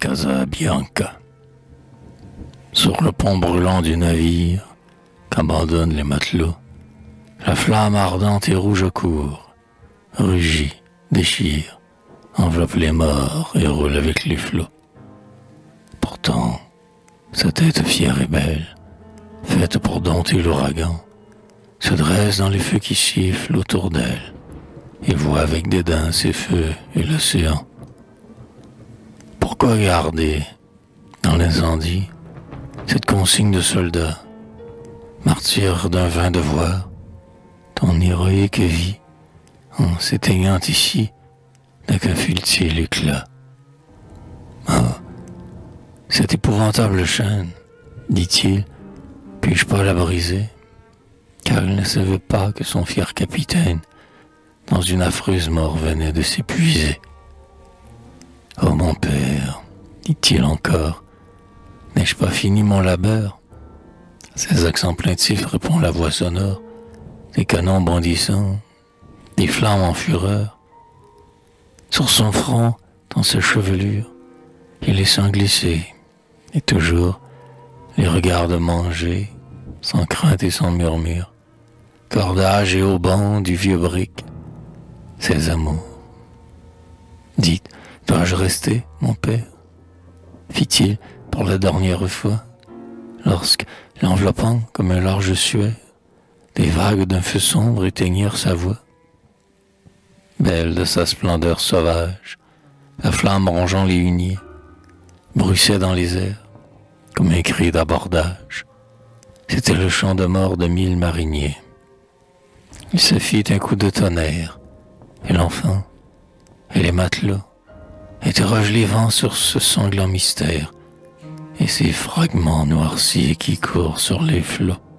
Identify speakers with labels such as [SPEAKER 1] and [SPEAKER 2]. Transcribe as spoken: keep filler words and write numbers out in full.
[SPEAKER 1] Casabianca. Sur le pont brûlant du navire qu'abandonnent les matelots, la flamme ardente et rouge court, rugit, déchire, enveloppe les morts et roule avec les flots. Pourtant, sa tête fière et belle, faite pour dompter l'ouragan, se dresse dans les feux qui sifflent autour d'elle et voit avec dédain ces feux et l'océan. Pourquoi garder, dans l'incendie, cette consigne de soldat, martyr d'un vain devoir, ton héroïque vie, en s'éteignant ici, n'a qu'un futile éclat. Ah, cette épouvantable chaîne, dit-il, puis-je pas la briser? Car il ne savait pas que son fier capitaine, dans une affreuse mort, venait de s'épuiser. Oh mon père, dit-il encore, n'ai-je pas fini mon labeur? À ces accents plaintifs répond la voix sonore des canons bondissants, des flammes en fureur. Sur son front, dans sa chevelure, il les sent glisser, et toujours les regarde manger, sans crainte et sans murmure, cordage et haubans du vieux brick, ses amours. Dites, dois-je rester, mon père? Fit-il pour la dernière fois, lorsque, l'enveloppant comme un large suaire, des vagues d'un feu sombre éteignirent sa voix. Belle de sa splendeur sauvage, la flamme rongeant les huniers, bruissait dans les airs, comme un cri d'abordage. C'était le chant de mort de mille mariniers. Il se fit un coup de tonnerre, et l'enfant, et les matelots, interrogent les vents sur ce sanglant mystère, et ces fragments noircis qui courent sur les flots.